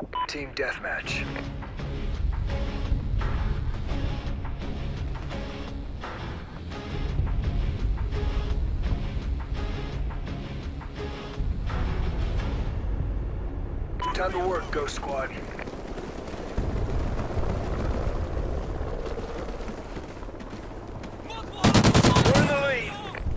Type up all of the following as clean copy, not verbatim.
Team deathmatch. Time to work, Ghost Squad. We're in the lead.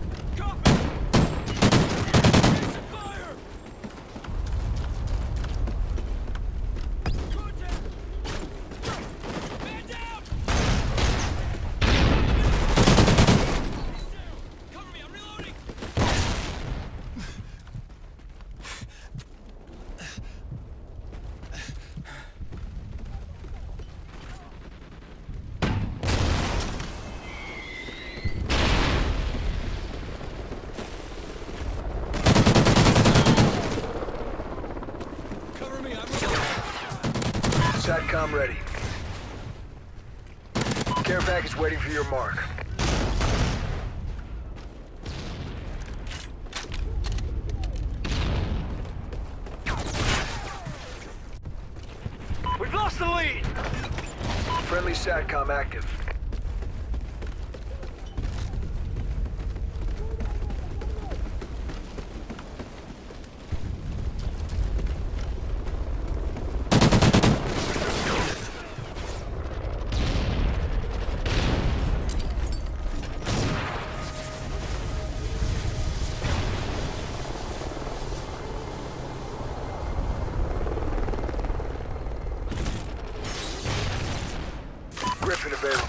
SATCOM ready. Care package waiting for your mark. We've lost the lead! Friendly SATCOM active. Griffin available.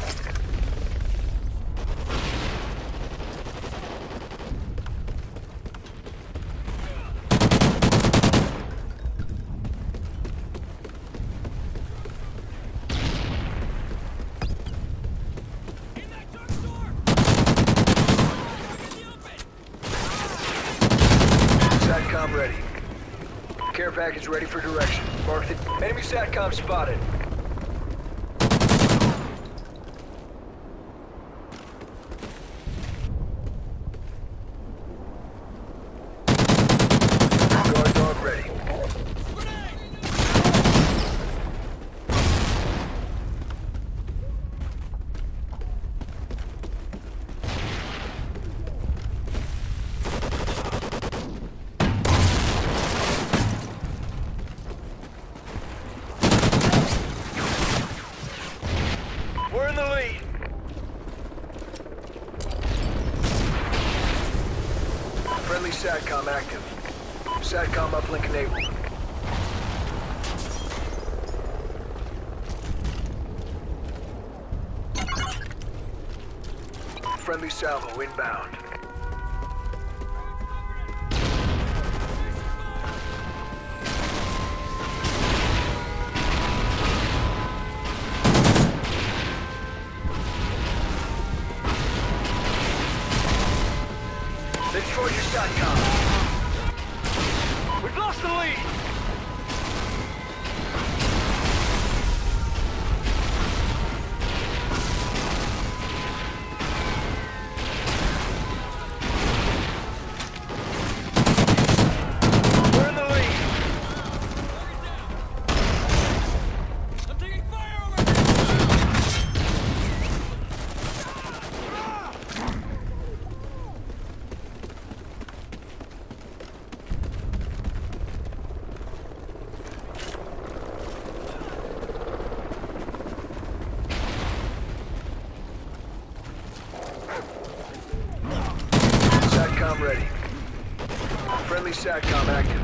SATCOM ready. Care package ready for direction. Mark the enemy SATCOM spotted. Guard dog ready. We're in the lead. Friendly SATCOM active. SATCOM uplink enabled. Friendly salvo inbound. They destroyed your SATCOM. We've lost the lead! We're in the lead! I'm taking fire over SATCOM ready. Friendly SATCOM active.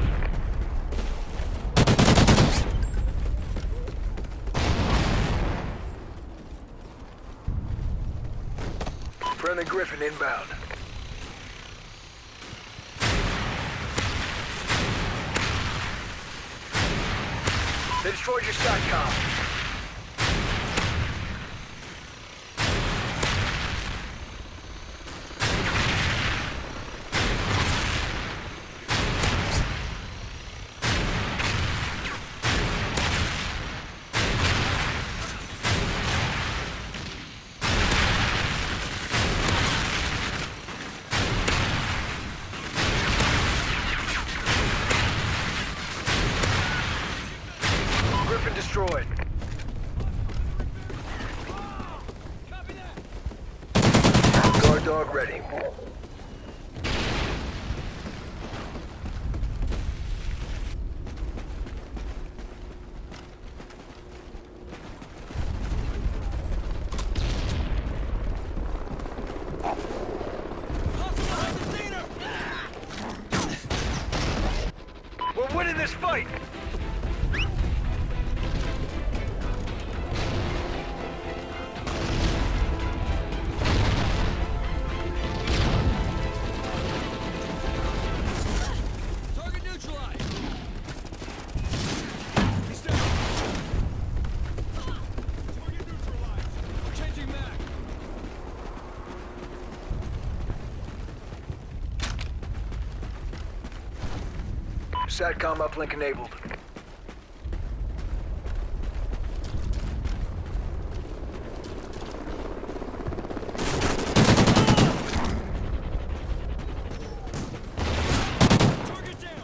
Friendly Griffin inbound. They destroyed your SATCOM. dog ready. We're winning this fight! Target neutralized. He's down. Target neutralized. Changing mag. SATCOM uplink enabled. Target down.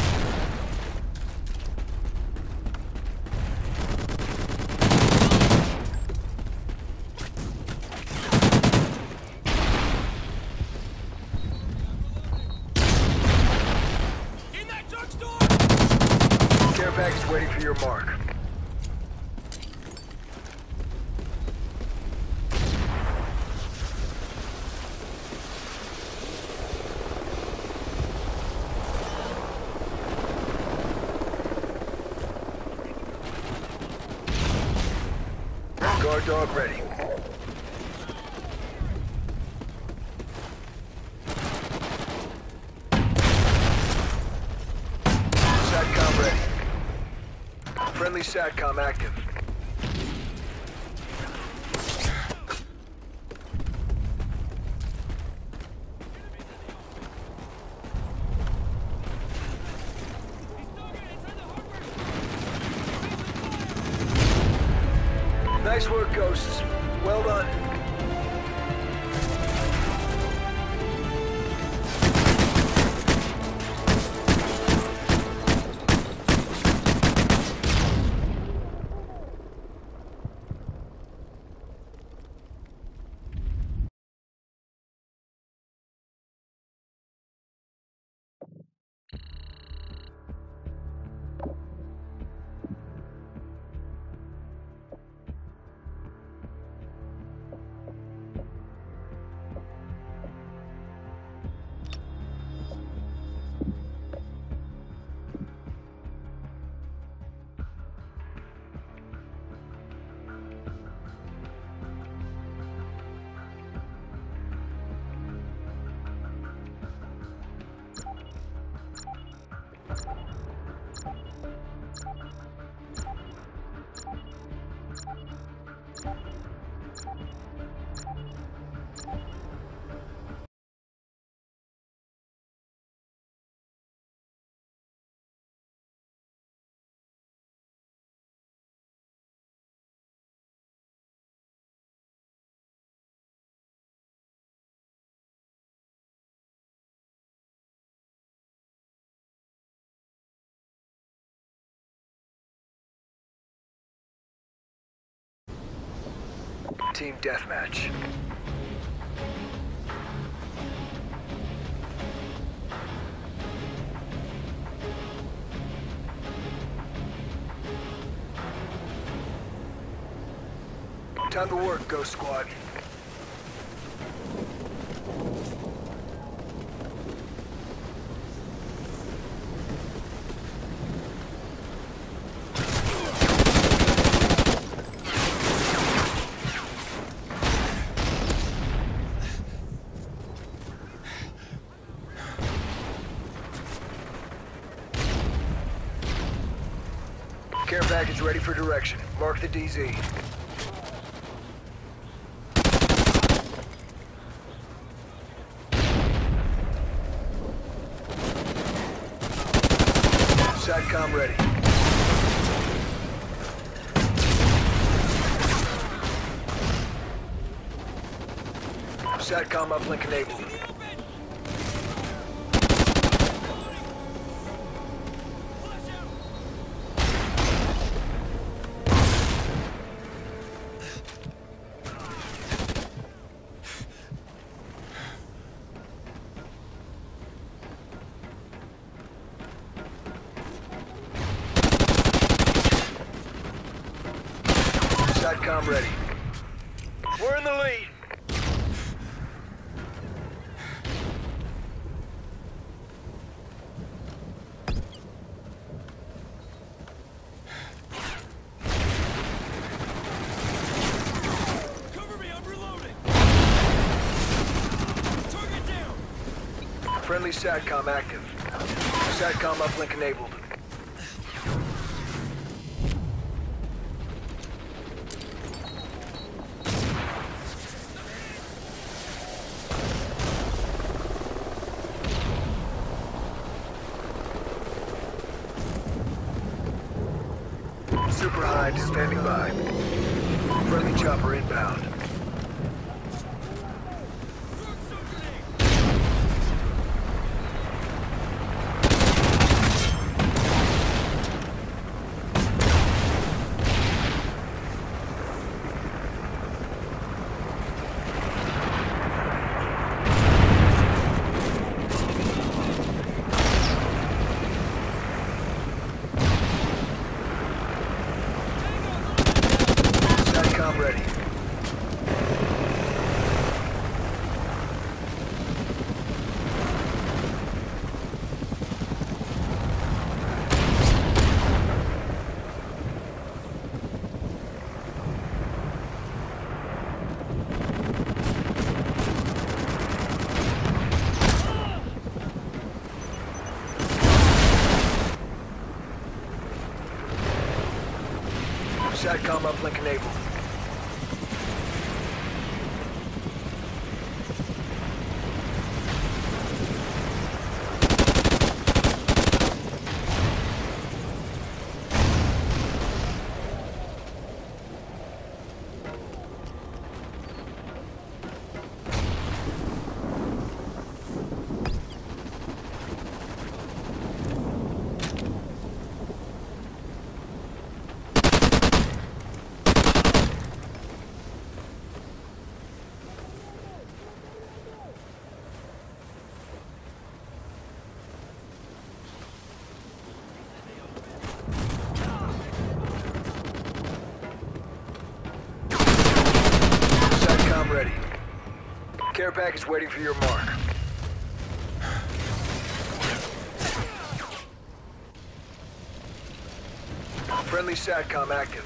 In that drugstore. Care package waiting for your mark. Guard dog ready. SATCOM ready. Friendly SATCOM active. Nice work, Ghosts. Well done. Team deathmatch. Time to work, Ghost Squad. Care package ready for direction. Mark the DZ. SATCOM ready. SATCOM uplink enabled. Friendly SATCOM active. SATCOM uplink enabled. Super Hind standing by. Friendly chopper inbound. SATCOM ready. SATCOM uplink enabled. SATCOM ready. Care package waiting for your mark. Friendly SATCOM active.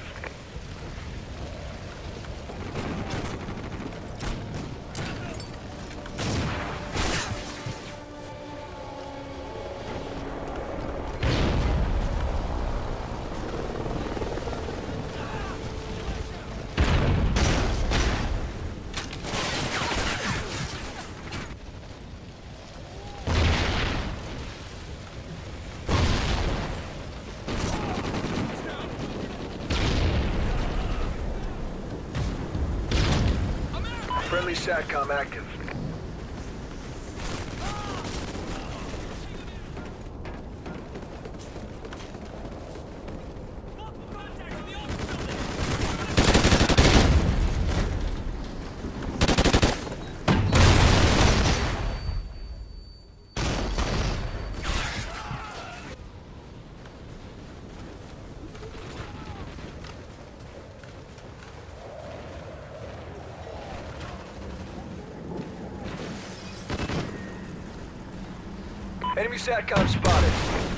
Friendly SATCOM active. Enemy SATCOM spotted.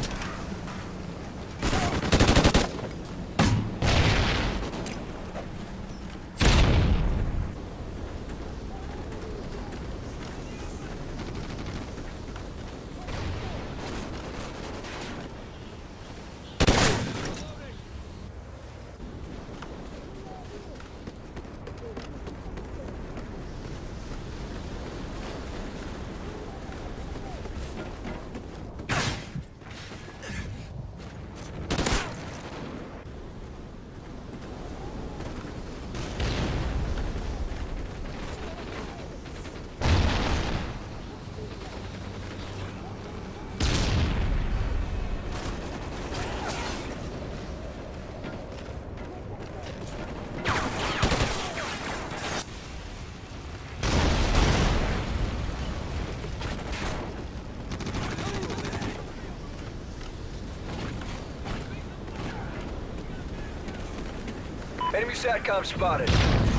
Enemy SATCOM spotted.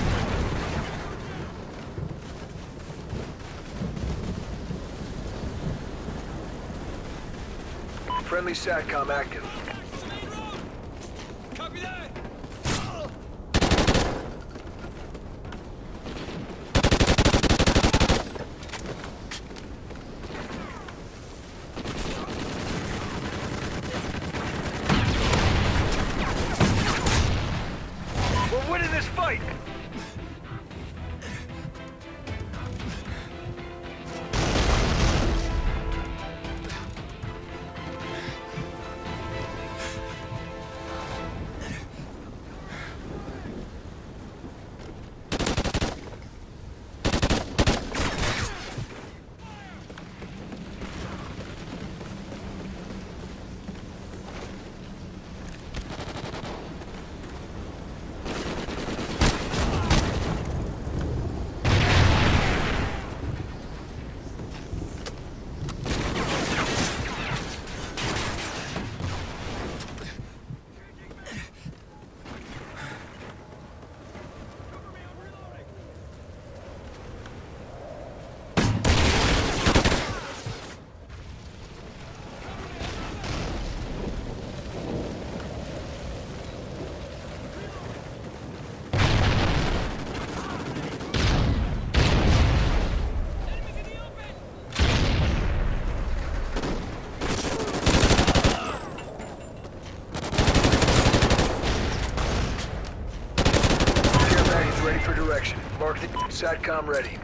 Friendly SATCOM active. Copy that! SATCOM ready.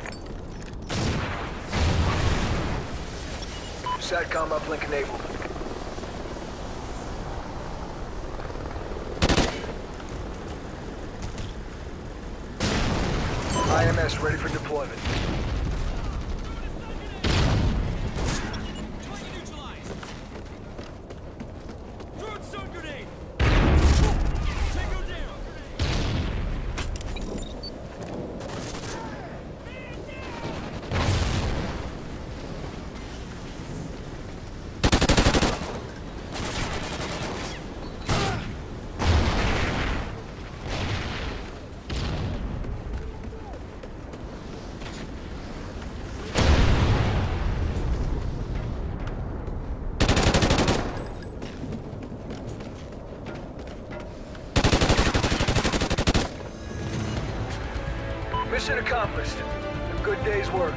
SATCOM uplink enabled. IMS ready for deployment. Target neutralized. Throw stun grenade. Tango down. Mission accomplished. A good day's work.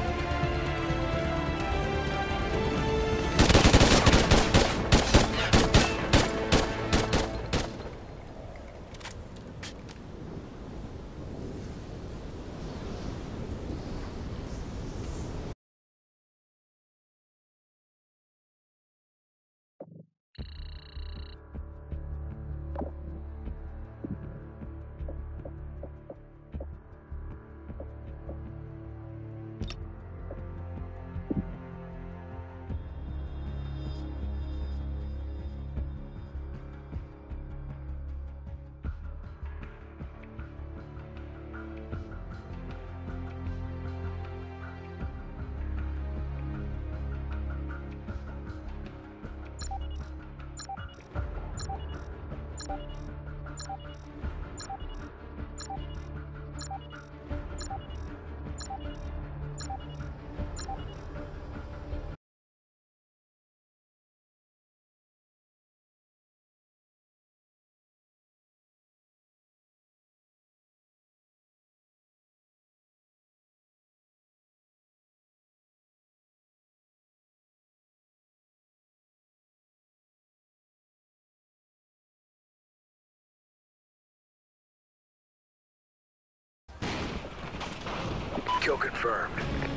Kill confirmed.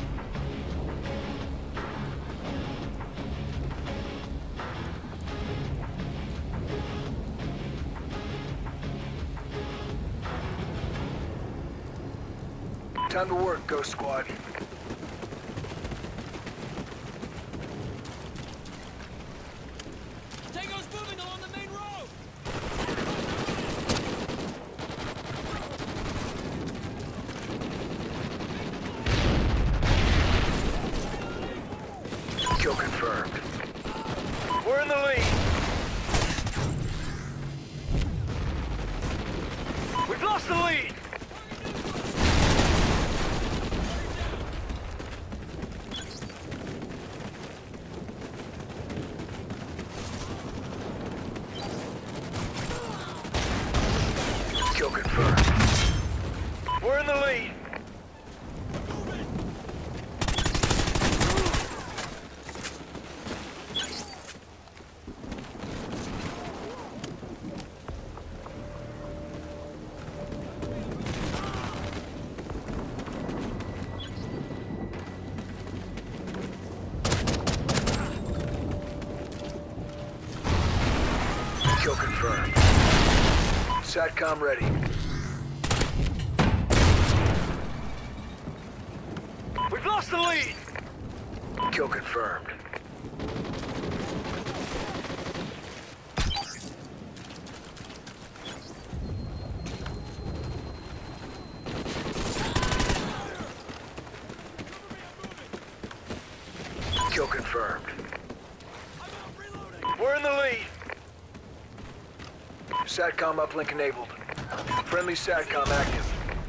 Time to work, Ghost Squad. Tango's moving along the main road. Kill confirmed. We're in the lead. We've lost the lead. Kill confirmed. We're in the lead. Kill confirmed. SATCOM ready. We've lost the lead! Kill confirmed. Kill confirmed. We're in the lead! SATCOM uplink enabled. Friendly SATCOM active.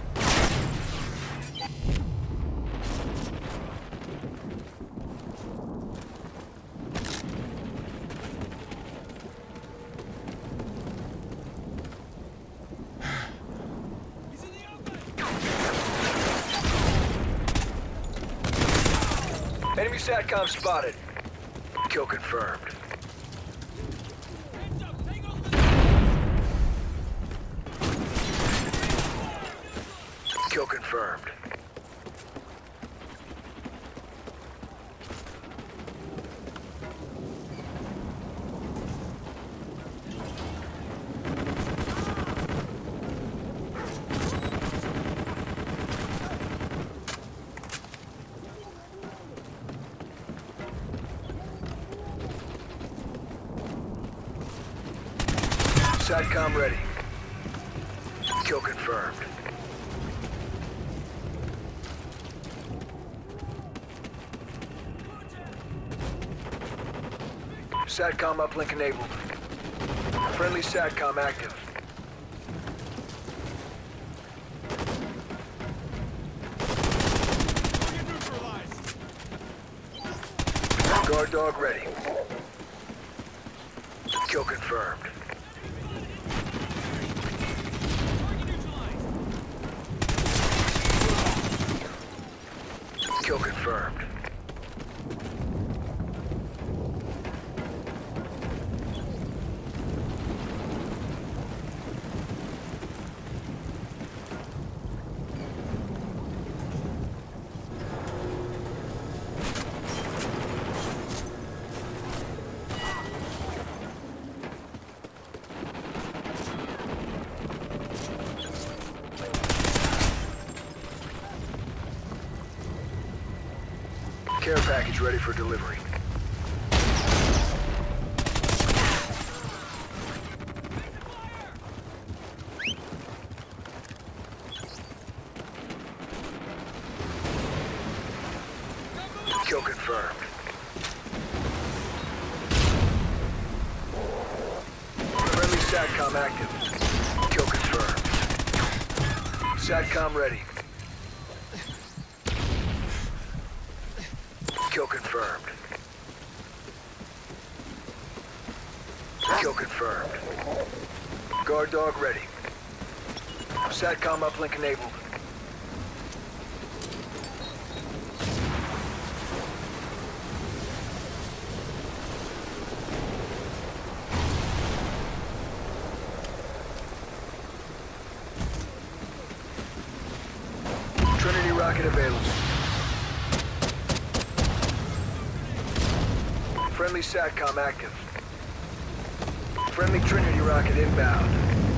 He's in the open. Enemy SATCOM spotted. Kill confirmed. Heads up. Tango's Kill confirmed. SATCOM ready. Kill confirmed. SATCOM uplink enabled. Friendly SATCOM active. Target neutralized. Guard dog ready. Kill confirmed. Target neutralized. Kill confirmed. Care package ready for delivery. Kill confirmed. Friendly SATCOM active. Kill confirmed. SATCOM ready. Kill confirmed. Kill confirmed. Guard dog ready. SATCOM uplink enabled. Trinity rocket available. Friendly SATCOM active. Friendly Trinity rocket inbound.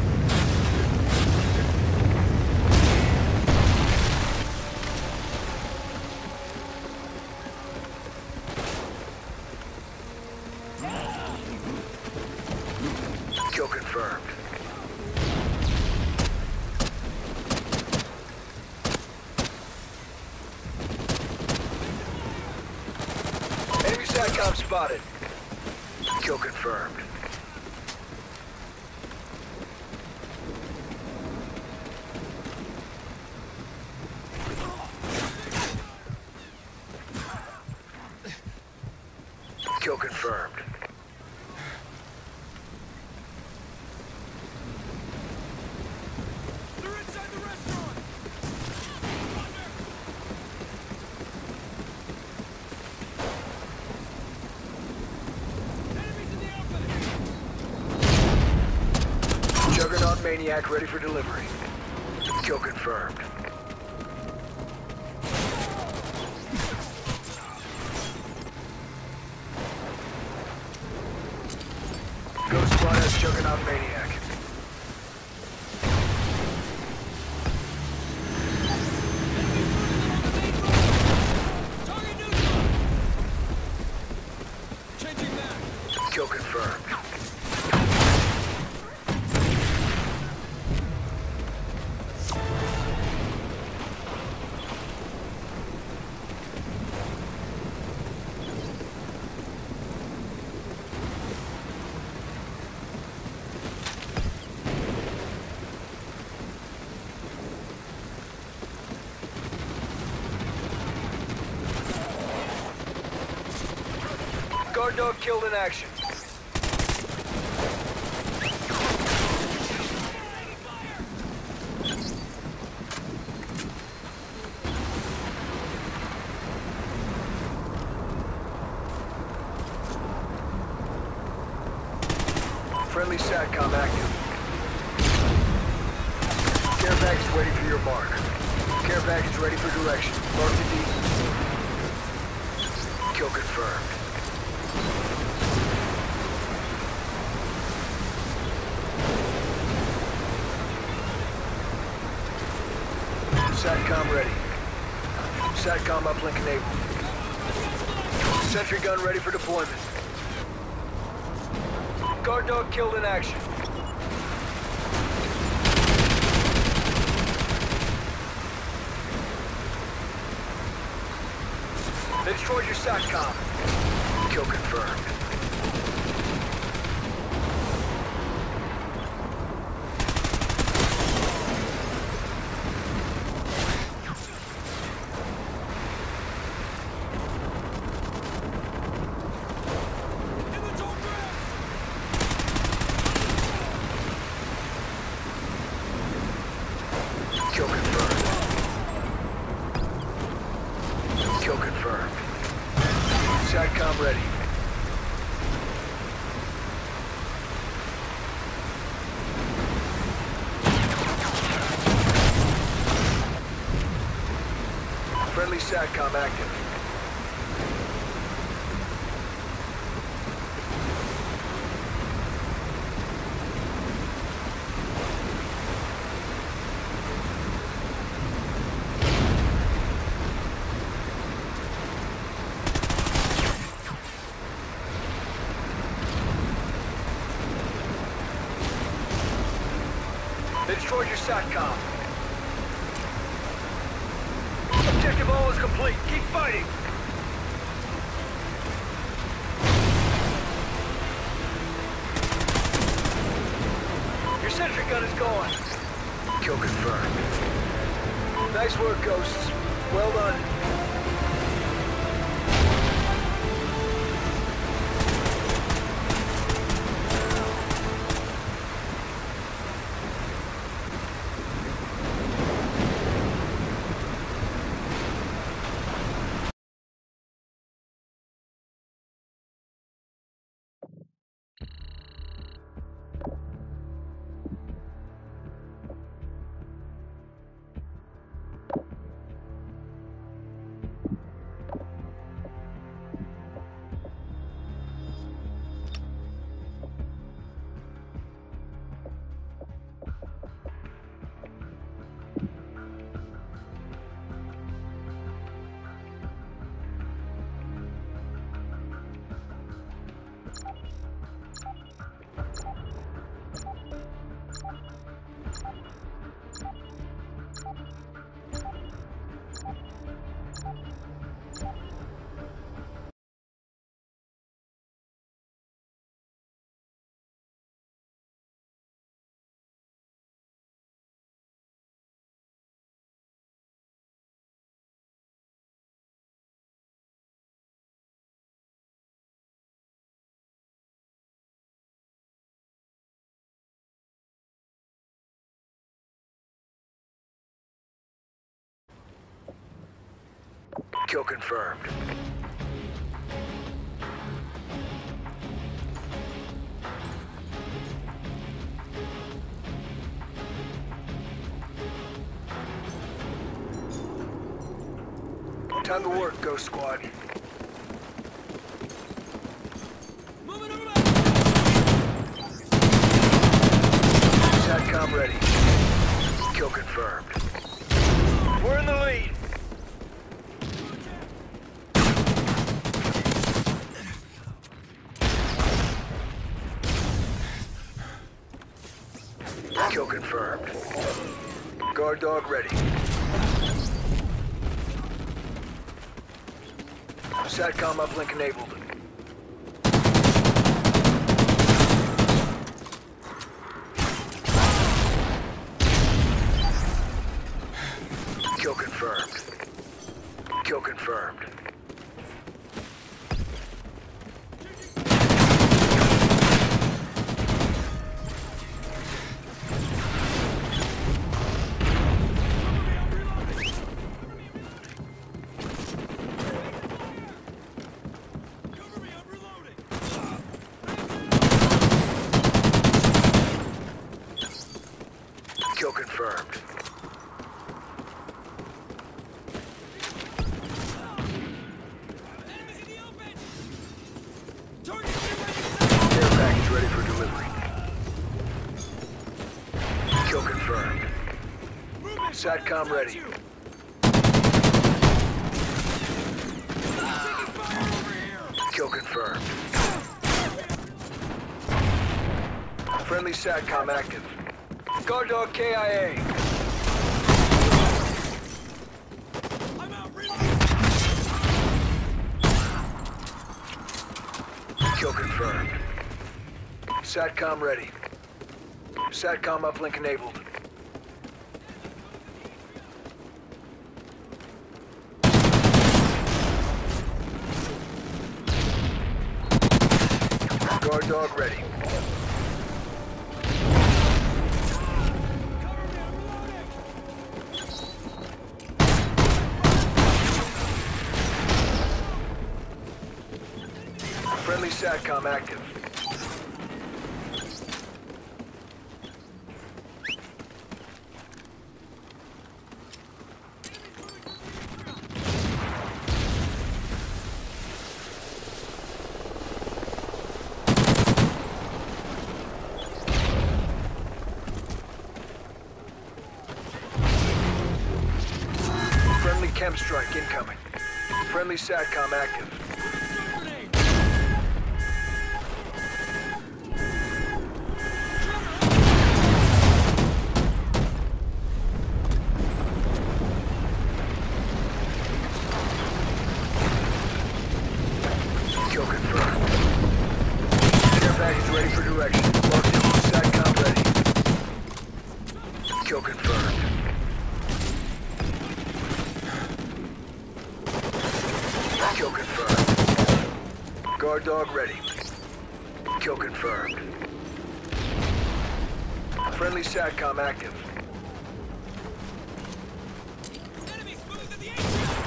Kill confirmed. Enemy SATCOM spotted. Kill confirmed. Kill confirmed. They're inside the restaurant. Enemies in the open. Juggernaut Maniac ready for delivery. Kill confirmed. Ghost Squad has Juggernaut Maniac. Target neutral. Changing back. Kill confirmed. Guard dog killed in action. Friendly SATCOM active. Care package waiting for your mark. Care package ready for direction. Mark the D. Kill confirmed. SATCOM ready. SATCOM uplink enabled. Sentry gun ready for deployment. Guard dog killed in action. They destroyed your SATCOM. Kill confirmed. In the tall grass! Kill confirmed. Kill confirmed. SATCOM ready. Friendly SATCOM active. They destroyed your SATCOM. Objective all is complete. Keep fighting. Your sentry gun is gone. Kill confirmed. Nice work, Ghosts. Well done. Kill confirmed. Time to work, Ghost Squad. Moving over! SATCOM ready. Kill confirmed. We're in the lead. Kill confirmed. Guard dog ready. SATCOM uplink enabled. Kill confirmed. Kill confirmed. Kill confirmed. Enemies in the open! Care package ready for delivery. Kill confirmed. SATCOM ready. Kill confirmed. Friendly SATCOM active. Guard dog KIA. I'm out, reloading! Kill confirmed. SATCOM ready. SATCOM uplink enabled. Guard dog ready. Friendly SATCOM active. Friendly chem strike incoming. Friendly SATCOM active. Kill confirmed. Care package ready for direction. Marked it. SATCOM ready. Kill confirmed. Kill confirmed. Guard dog ready. Kill confirmed. Friendly SATCOM active. Enemies moving to the atrium!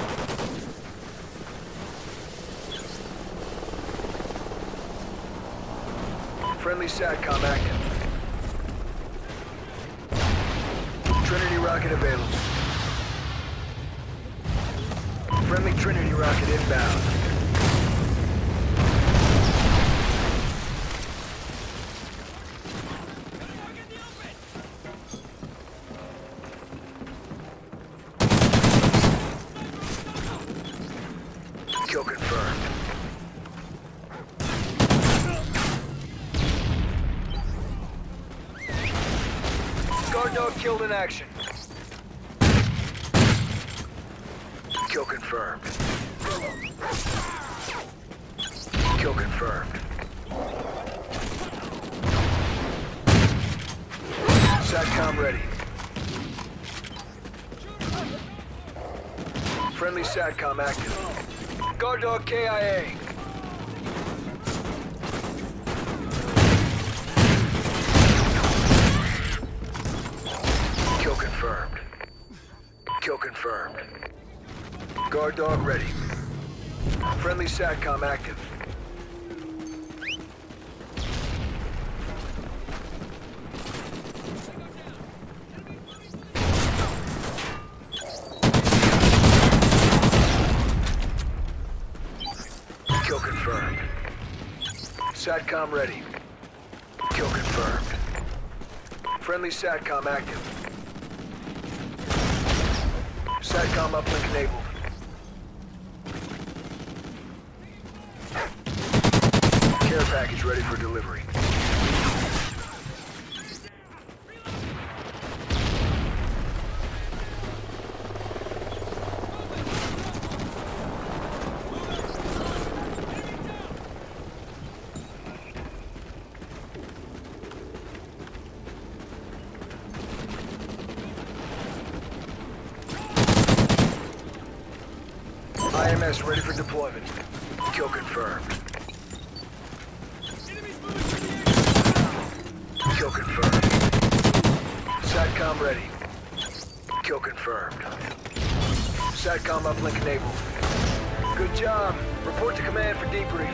Friendly SATCOM active. Trinity rocket available. Friendly Trinity rocket inbound. Dog in the open! Kill confirmed. Guard dog killed in action. Kill confirmed. Kill confirmed. SATCOM ready. Friendly SATCOM active. Guard dog KIA. Kill confirmed. Kill confirmed. Guard dog ready. Friendly SATCOM active. Kill confirmed. SATCOM ready. Kill confirmed. Friendly SATCOM active. SATCOM uplink enabled. Care package ready for delivery. IMS ready for deployment. Kill confirmed. Enemies moving to the atrium! Kill confirmed. SATCOM ready. Kill confirmed. SATCOM uplink enabled. Good job. Report to command for debrief.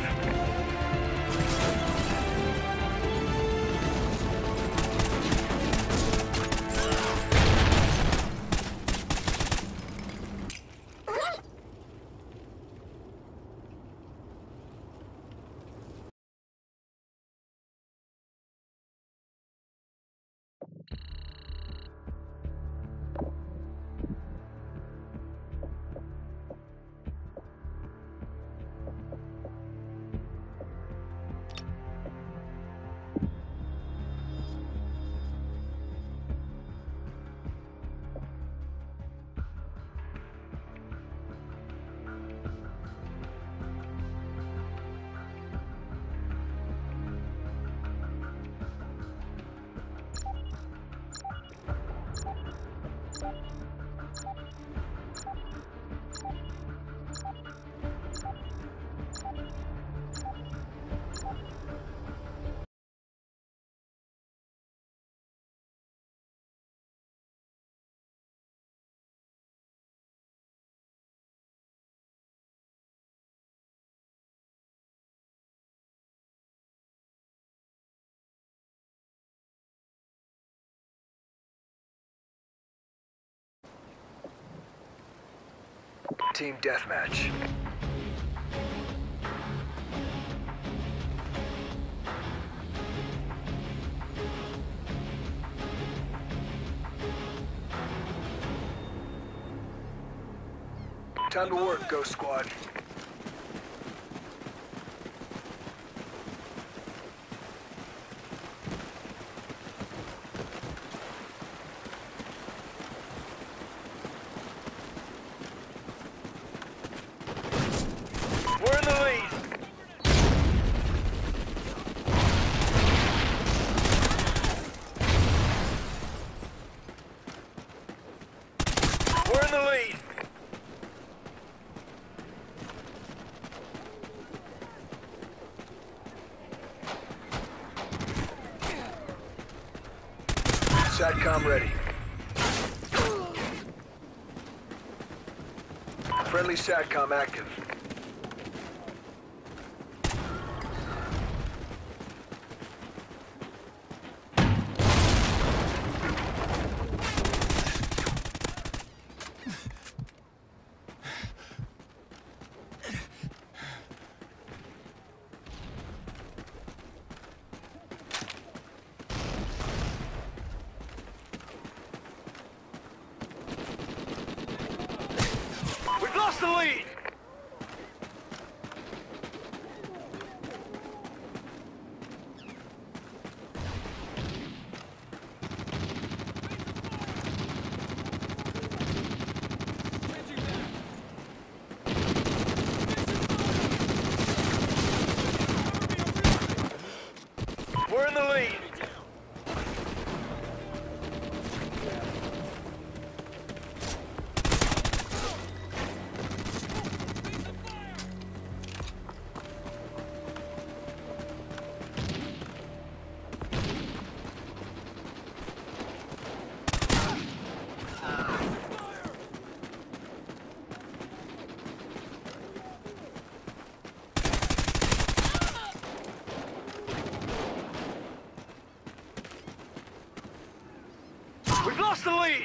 Team deathmatch. Time to work, Ghost Squad. We're in the lead. We're in the lead. SATCOM ready. Friendly SATCOM active. We've lost the lead! We're in the lead! We've lost the lead!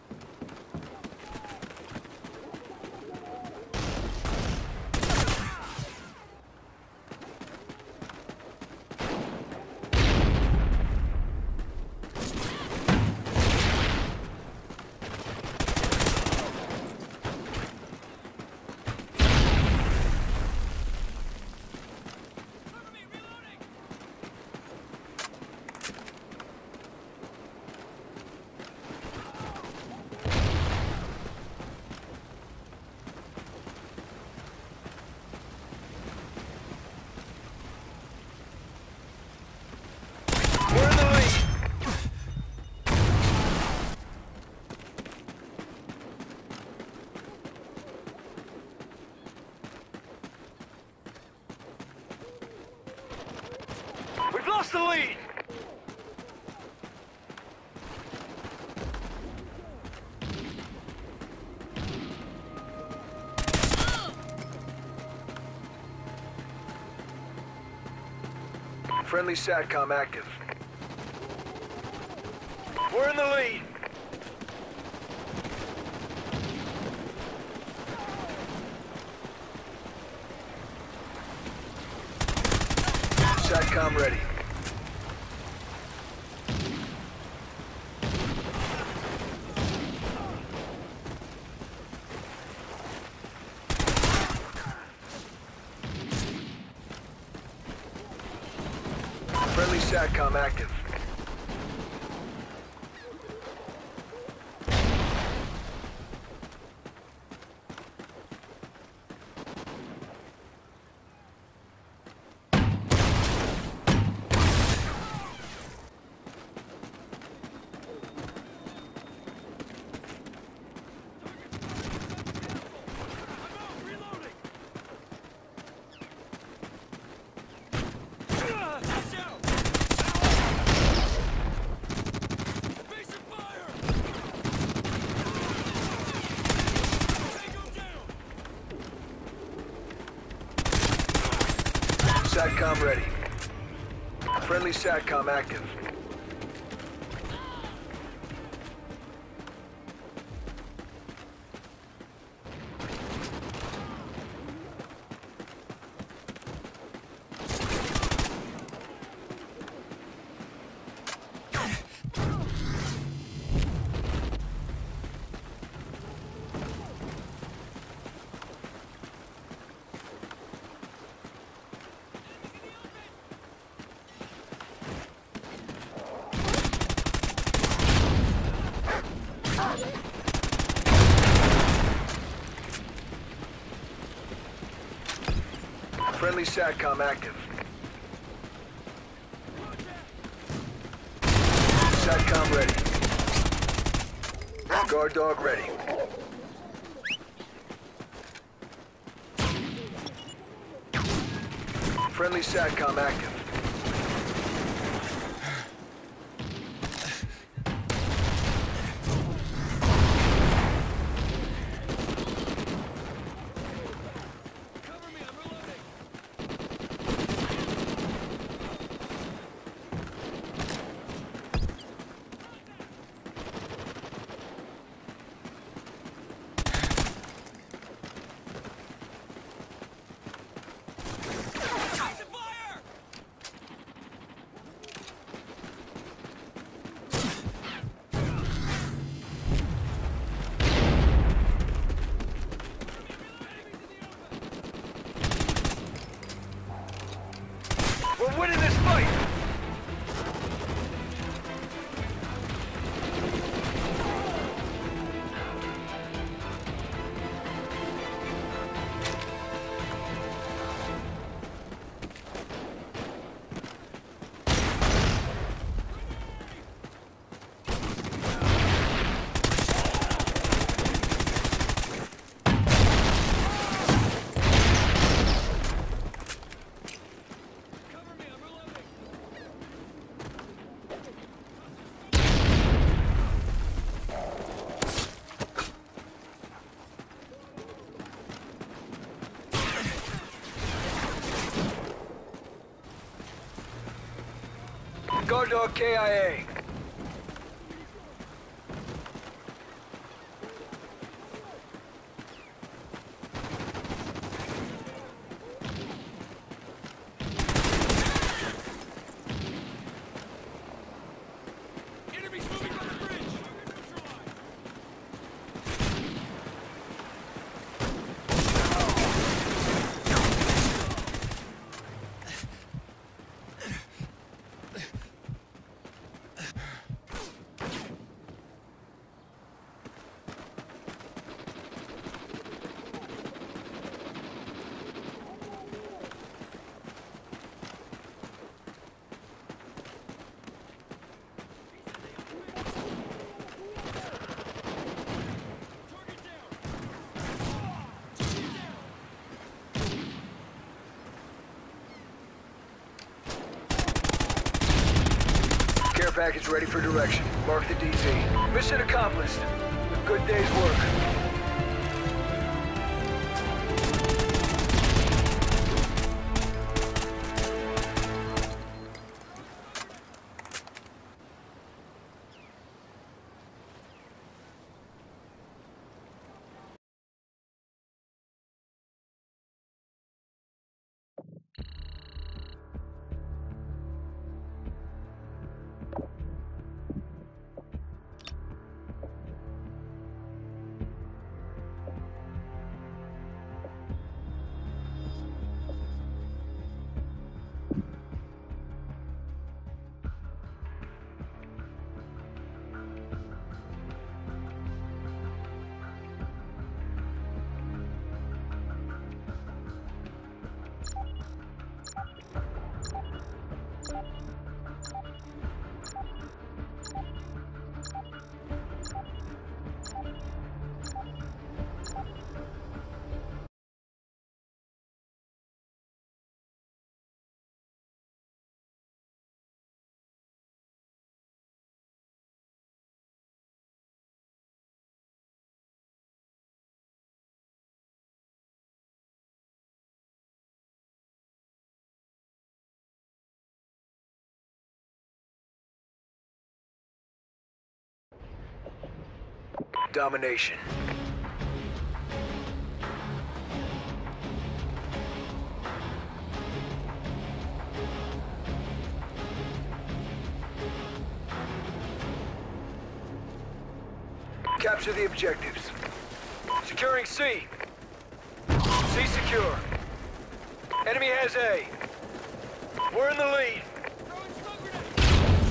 Cover me, reloading! We're in the lead! We've lost the lead! Friendly SATCOM active. We're in the lead! SATCOM ready. Friendly SATCOM active. SATCOM ready. Friendly SATCOM active. Friendly SATCOM active. SATCOM ready. Guard dog ready. Friendly SATCOM active. Cover me, I'm reloading. Taking fire! We're winning this fight! Cover me, I'm reloading. Guard dog KIA. Enemies moving on the bridge. Neutralized. Target down. Care package ready for direction. Mark the DZ. Mission accomplished. A good day's work. Domination. Capture the objectives. Securing C. C secure. Enemy has A. We're in the lead. Throwing smoke grenade.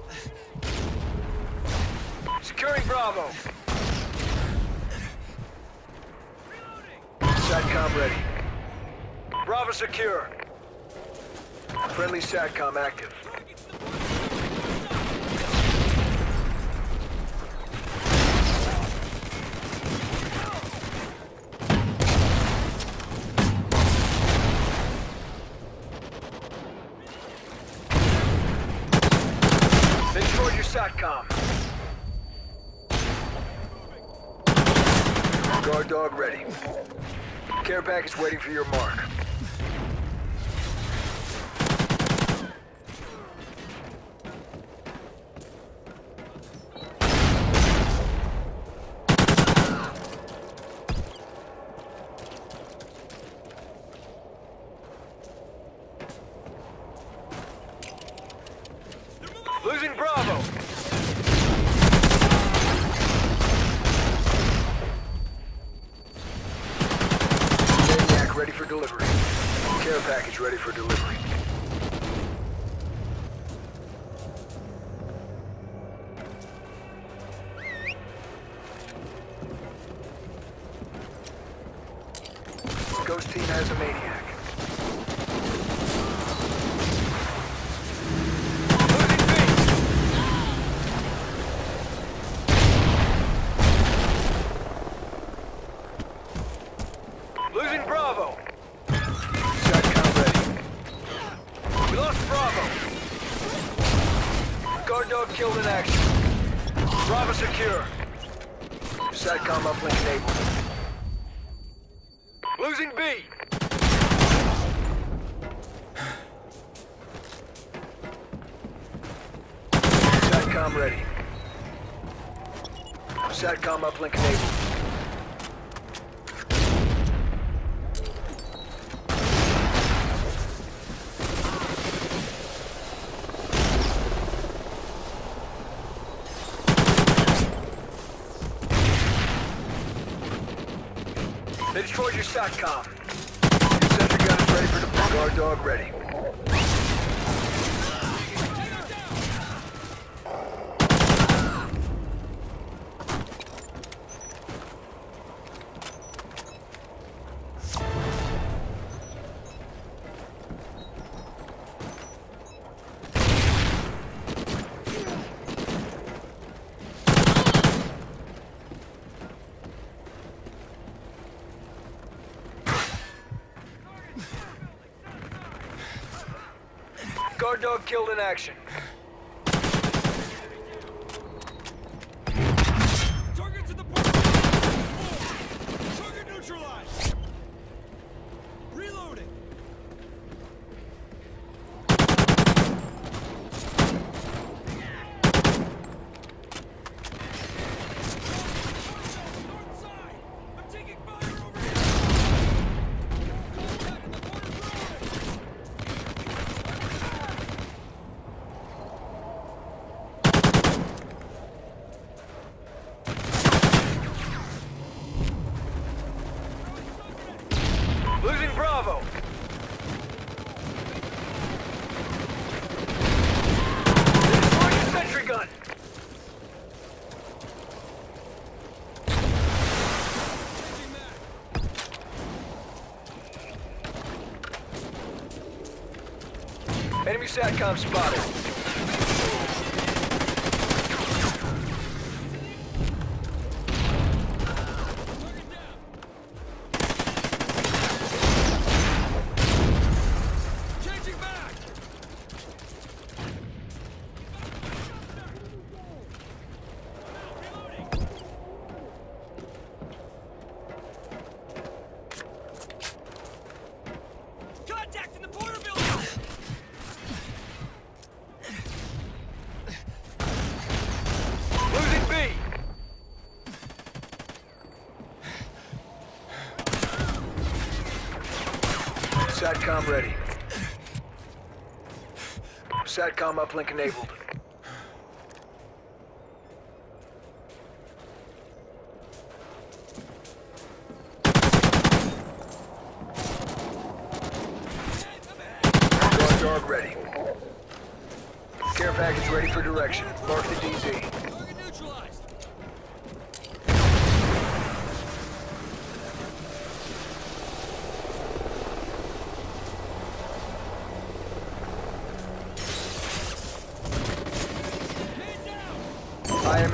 They're moving. Securing Bravo. SATCOM ready. Bravo secure. Friendly SATCOM active. They destroyed your SATCOM. Guard dog ready. Care package waiting for your mark. Losing Bravo! Maniac ready for delivery. Care package ready for delivery. Ghost team has a maniac. Losing Bravo. SATCOM ready. We lost Bravo. Guard dog killed in action. Bravo secure. SATCOM uplink enabled. Losing B. SATCOM ready. SATCOM uplink enabled. They destroyed your SATCOM. Your sentry gun is ready for deployment. Guard dog ready. Guard dog killed in action. Targets in the park. Target neutralized. Reloading. North side. I'm taking fire over here. Contact in the border road. Losing Bravo. They destroyed your sentry gun. Changing mag. Enemy SATCOM spotted. Target down. Changing back. Reloading. Contact in the border building. Losing B. SATCOM ready. SATCOM uplink enabled. Guard dog ready. Care package ready for direction. Mark the DZ. Target neutralized.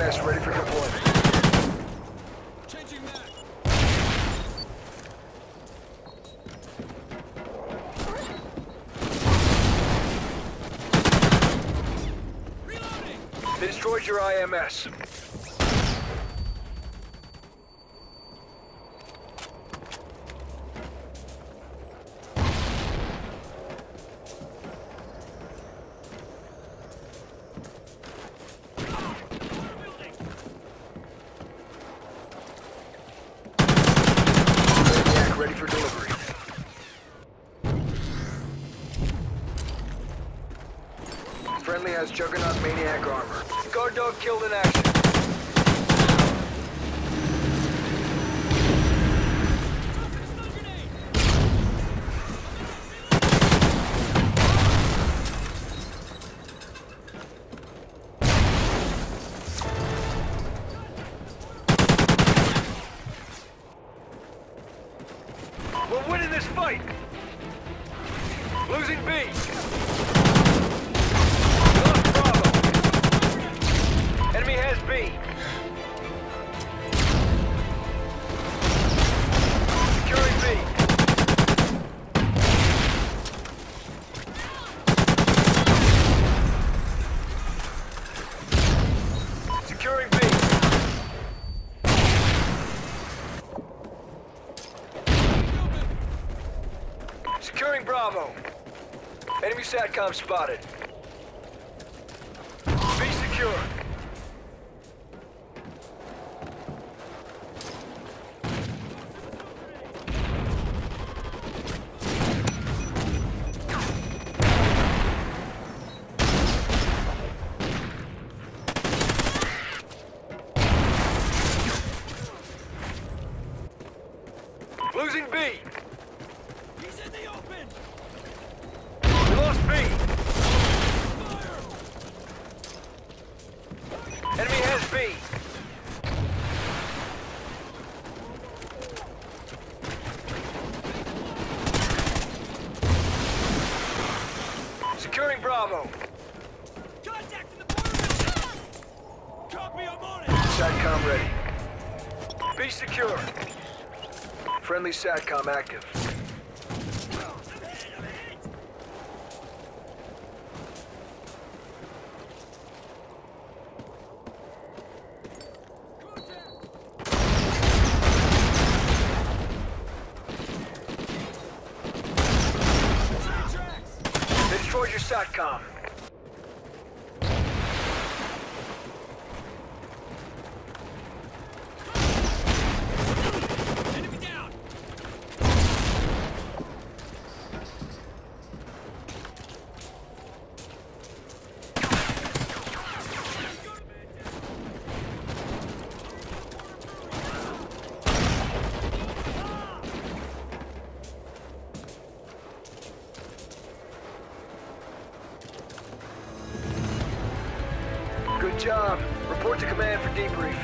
IMS ready for deployment. Changing mag. Reloading. They destroyed your IMS. Maniac ready for delivery. Friendly has Juggernaut Maniac armor. Guard dog killed in action. Stun grenade. We're winning this fight! Losing B! Lost Bravo! Enemy has B! Securing B! Securing B! Securing Bravo. Enemy SATCOM spotted. Be secure. Losing B. He's in the open. We lost B. Fire. Enemy has B. Securing Bravo. Contact in the border. Copy, I'm on it. SATCOM ready. Be secure. Friendly SATCOM active. I'm hit. They destroyed your SATCOM. Enemy down. Good job. Report to command for debrief.